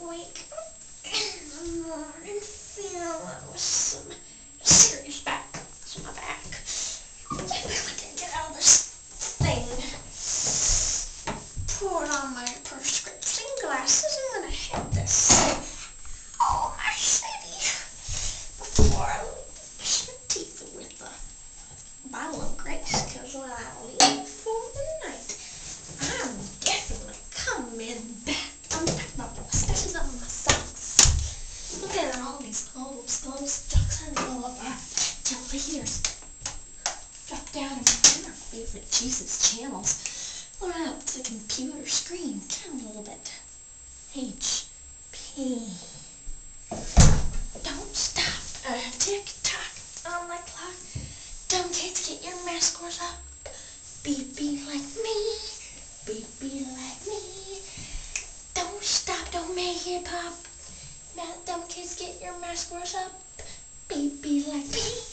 wake up in the morning feeling with some serious back pains in my back. I really didn't get out of this thing. Poured on my prescription glasses and went ahead to see my city before I brush my teeth with a bottle of Grace, because when I leave for the night, I'm definitely coming back. I'm packing my sketches up in my socks. Look at all these clothes, ducks, and all of our televisions. Drop down and find our favorite Jesus channels. Load up the computer screen. Count a little bit. HP. Don't stop. Tick-tock on the clock. Dumb kids, get your math scores up. Be like me. Be like me. Don't stop, don't make it pop. Dumb kids, get your math scores up. Be like me.